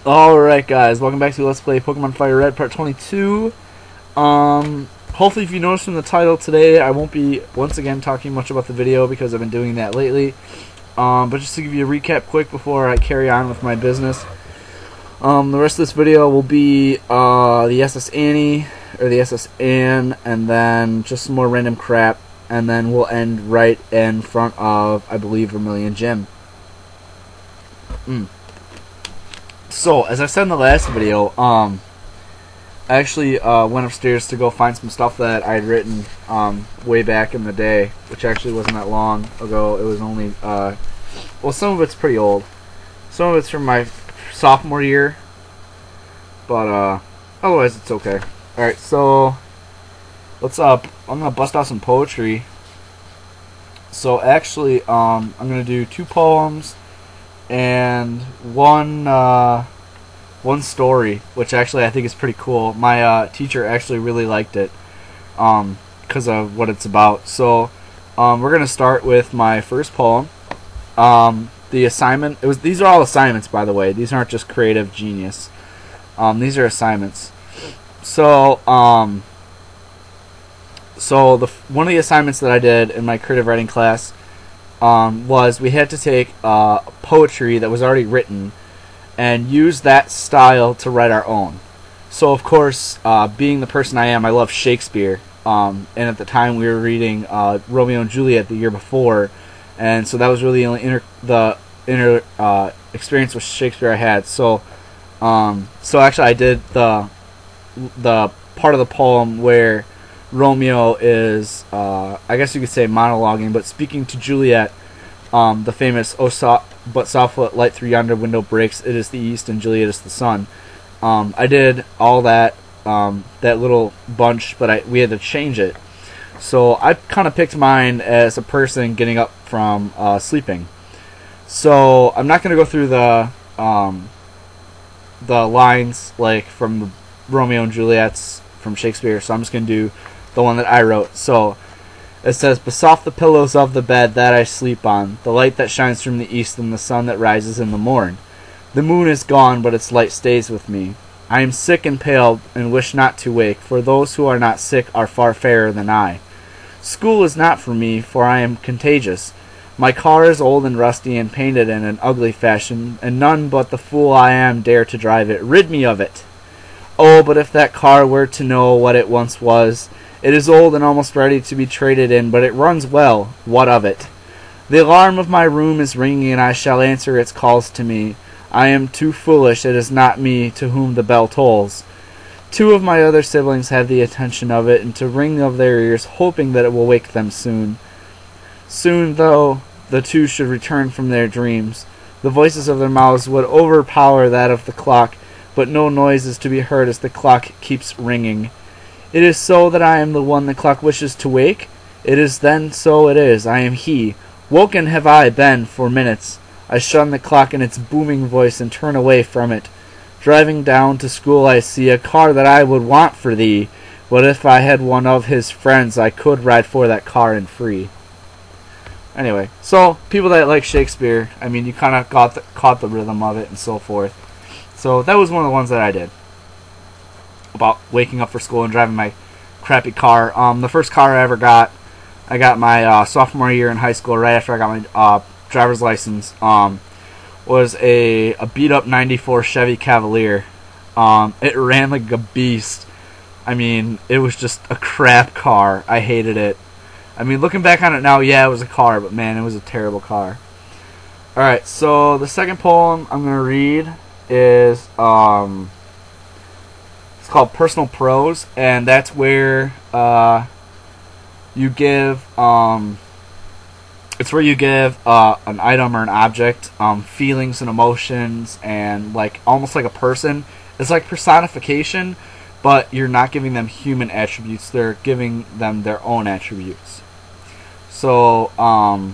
Alright guys, welcome back to Let's Play Pokemon FireRed Part 22. Hopefully if you noticed from the title today, I won't be once again talking much about the video because I've been doing that lately. But just to give you a recap quick before I carry on with my business. The rest of this video will be the SS Annie, or the SS Ann, and then just some more random crap. And then we'll end right in front of, I believe, Vermilion Gym. So, as I said in the last video, I actually went upstairs to go find some stuff that I had written way back in the day, which actually wasn't that long ago. It was only, well, some of it's pretty old. Some of it's from my sophomore year, but otherwise it's okay. Alright, so, let's, I'm going to bust out some poetry. So, actually, I'm going to do 2 poems and one story, which actually I think is pretty cool. My teacher actually really liked it because of what it's about. So we're gonna start with my first poem. The assignment, these are all assignments, by the way. These aren't just creative genius. These are assignments. So one of the assignments that I did in my creative writing class was we had to take poetry that was already written and use that style to write our own. So of course, being the person I am, I love Shakespeare, and at the time we were reading Romeo and Juliet the year before, and so that was really the only experience with Shakespeare I had. So actually I did the part of the poem where Romeo is, I guess you could say monologuing, but speaking to Juliet, the famous but soft light through yonder window breaks, it is the east and Juliet is the sun. I did all that, that little bunch, but we had to change it. So I kind of picked mine as a person getting up from sleeping. So I'm not going to go through the lines like from Romeo and Juliet's from Shakespeare, so I'm just going to do the one that I wrote. So it says, "Besoft the pillows of the bed that I sleep on, the light that shines from the east and the sun that rises in the morn. The moon is gone, but its light stays with me. I am sick and pale and wish not to wake, for those who are not sick are far fairer than I. School is not for me, for I am contagious. My car is old and rusty and painted in an ugly fashion, and none but the fool I am dare to drive it. Rid me of it. Oh, but if that car were to know what it once was. It is old and almost ready to be traded in, but it runs well. What of it? The alarm of my room is ringing, and I shall answer its calls to me. I am too foolish, it is not me to whom the bell tolls. 2 of my other siblings have the attention of it, and to ring of their ears, hoping that it will wake them soon. Soon, though, the 2 should return from their dreams. The voices of their mouths would overpower that of the clock, but no noise is to be heard as the clock keeps ringing. It is so that I am the one the clock wishes to wake. It is then so it is. I am he. Woken have I been for minutes. I shun the clock and its booming voice and turn away from it. Driving down to school I see a car that I would want for thee. But if I had one of his friends I could ride for that car and free." Anyway, so people that like Shakespeare, I mean, you kind of caught the rhythm of it and so forth. So that was one of the ones that I did about waking up for school and driving my crappy car. The first car I ever got, I got my sophomore year in high school, right after I got my driver's license, was a beat-up 94 Chevy Cavalier. It ran like a beast. I mean, it was just a crap car. I hated it. I mean, looking back on it now, yeah, it was a car, but man, it was a terrible car. Alright, so the second poem I'm going to read is, it's called Personal Prose, and that's where you give it's where you give an item or an object feelings and emotions, and like almost like a person. It's like personification, but you're not giving them human attributes, they're giving them their own attributes. So oh,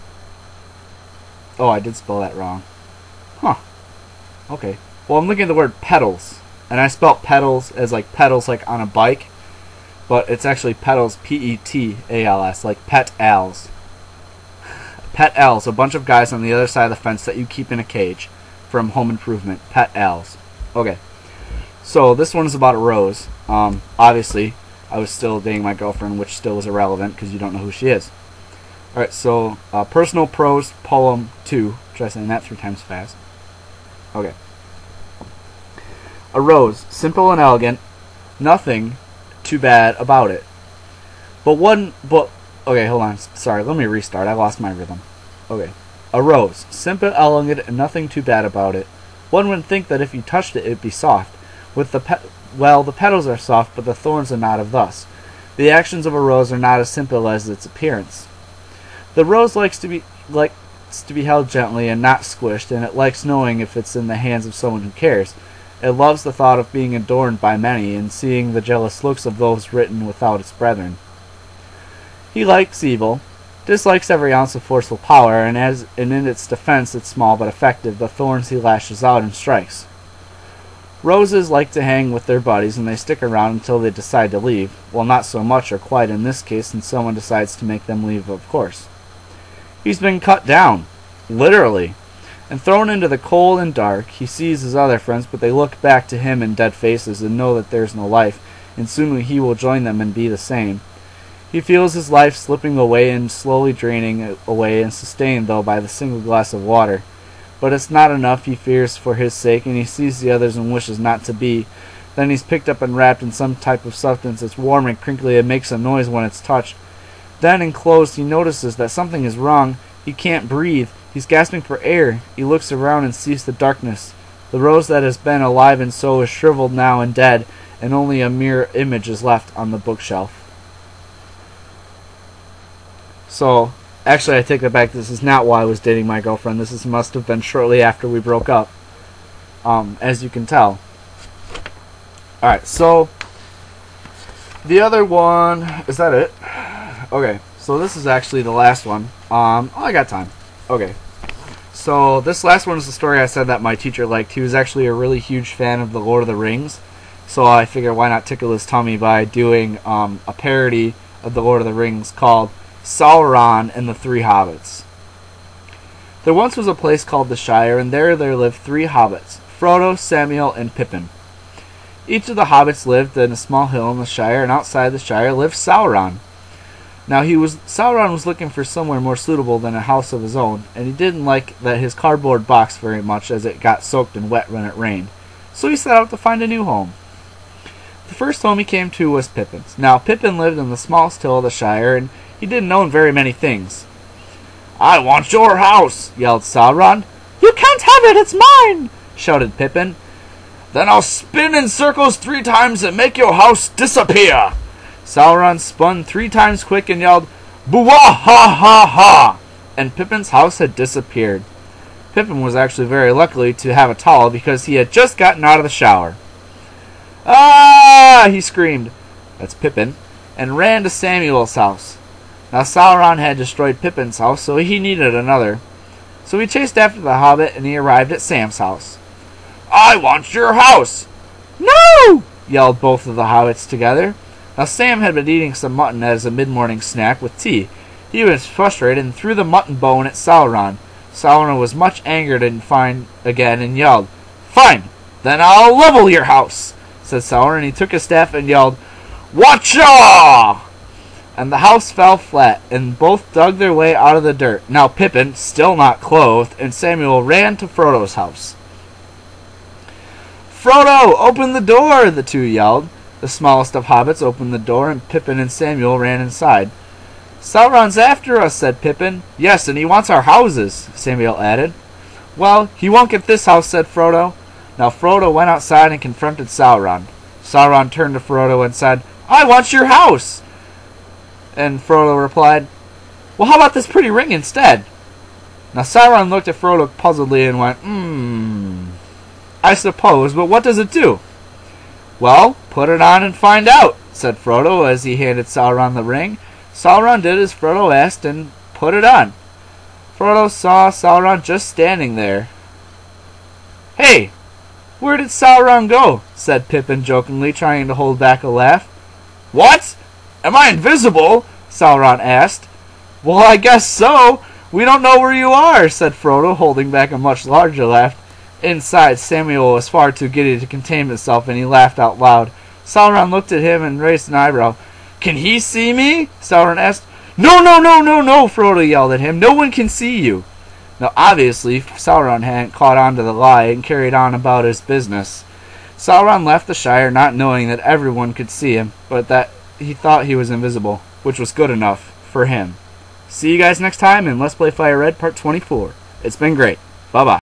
I did spell that wrong. Huh. Okay. Well, I'm looking at the word petals, and I spelt pedals as like pedals like on a bike, but it's actually petals, P-E-T-A-L-S, like pet owls. Pet owls, a bunch of guys on the other side of the fence that you keep in a cage. from Home Improvement, Pet Owls. Okay, so this one is about a rose. Obviously, I was still dating my girlfriend, which still is irrelevant because you don't know who she is. Alright, so personal prose poem 2. Try saying that 3 times fast. Okay. A rose, simple and elegant, nothing too bad about it. Okay, hold on. Sorry, let me restart. I lost my rhythm. Okay. A rose, simple, elegant, and nothing too bad about it. One would think that if you touched it, it'd be soft. The petals are soft, but the thorns are not of thus. The actions of a rose are not as simple as its appearance. The rose likes to be held gently and not squished, and it likes knowing if it's in the hands of someone who cares. It loves the thought of being adorned by many, and seeing the jealous looks of those written without its brethren. He likes evil, dislikes every ounce of forceful power, and in its defense it's small but effective. The thorns he lashes out and strikes. Roses like to hang with their buddies, and they stick around until they decide to leave. Well, not so much or quite in this case, and someone decides to make them leave, of course. He's been cut down, literally, and thrown into the cold and dark. He sees his other friends, but they look back to him in dead faces and know that there's no life, and soon he will join them and be the same. He feels his life slipping away and slowly draining away, and sustained, though, by the single glass of water. But it's not enough. He fears for his sake, and he sees the others and wishes not to be. Then he's picked up and wrapped in some type of substance that's warm and crinkly and makes a noise when it's touched. Then, enclosed, he notices that something is wrong. He can't breathe. He's gasping for air. He looks around and sees the darkness. The rose that has been alive and so is shriveled now and dead, and only a mere image is left on the bookshelf. So, actually, I take that back. This is not why I was dating my girlfriend. This must have been shortly after we broke up, as you can tell. Alright, so the other one, is that it? Okay, so this is actually the last one. I got time. Okay, so this last one is the story I said that my teacher liked. He was actually a really huge fan of The Lord of the Rings, so I figured why not tickle his tummy by doing a parody of The Lord of the Rings called Sauron and the Three Hobbits. There once was a place called the Shire, and there lived 3 hobbits, Frodo, Samuel, and Pippin. Each of the hobbits lived in a small hill in the Shire, and outside the Shire lived Sauron. Now Sauron was looking for somewhere more suitable than a house of his own, and he didn't like that his cardboard box very much, as it got soaked and wet when it rained. So he set out to find a new home. The first home he came to was Pippin's. Now Pippin lived in the smallest hill of the Shire, and he didn't own very many things. "I want your house!" yelled Sauron. "You can't have it, it's mine!" shouted Pippin. "Then I'll spin in circles 3 times and make your house disappear!" Sauron spun 3 times quick and yelled, "Boo-wah-ha-ha-ha!" And Pippin's house had disappeared. Pippin was actually very lucky to have a towel because he had just gotten out of the shower. "Ah!" he screamed, that's Pippin, and ran to Samuel's house. Now Sauron had destroyed Pippin's house, so he needed another. So he chased after the hobbit, and he arrived at Sam's house. "I want your house!" "No!" yelled both of the hobbits together. Now Sam had been eating some mutton as a mid-morning snack with tea. He was frustrated and threw the mutton bone at Sauron. Sauron was much angered and again and yelled, "Fine, then I'll level your house," said Sauron, and he took his staff and yelled, "Watcha!" And the house fell flat, and both dug their way out of the dirt. Now Pippin, still not clothed, and Samuel ran to Frodo's house. "Frodo, open the door!" the 2 yelled. The smallest of hobbits opened the door, and Pippin and Samuel ran inside. "Sauron's after us," said Pippin. "Yes, and he wants our houses," Samuel added. "Well, he won't get this house," said Frodo. Now Frodo went outside and confronted Sauron. Sauron turned to Frodo and said, "I want your house!" And Frodo replied, "Well, how about this pretty ring instead?" Now Sauron looked at Frodo puzzledly and went, "I suppose, but what does it do?" "Well, put it on and find out," said Frodo as he handed Sauron the ring. Sauron did as Frodo asked and put it on. Frodo saw Sauron just standing there. "Hey, where did Sauron go?" said Pippin jokingly, trying to hold back a laugh. "What? Am I invisible?" Sauron asked. "Well, I guess so. We don't know where you are," said Frodo, holding back a much larger laugh. Inside, Samuel was far too giddy to contain himself, and he laughed out loud. Sauron looked at him and raised an eyebrow. "Can he see me?" Sauron asked. "No, no, no, no, no!" Frodo yelled at him. "No one can see you." Now, obviously, Sauron hadn't caught on to the lie and carried on about his business. Sauron left the Shire not knowing that everyone could see him, but that he thought he was invisible, which was good enough for him. See you guys next time in Let's Play FireRed Part 24. It's been great. Bye-bye.